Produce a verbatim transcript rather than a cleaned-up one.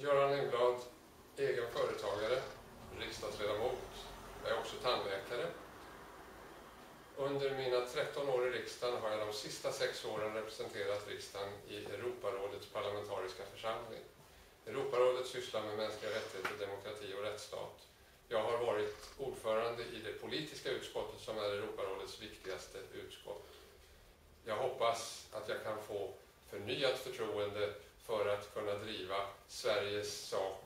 Göran Lindblad, egen företagare, riksdagsledamot. Jag är också tandläkare. Under mina tretton år i riksdagen har jag de sista sex åren representerat riksdagen i Europarådets parlamentariska församling. Europarådet sysslar med mänskliga rättigheter, demokrati och rättsstat. Jag har varit ordförande i det politiska utskottet som är Europarådets viktigaste utskott. Jag hoppas att jag kan få förnyat förtroende för att kunna driva Sveriges sak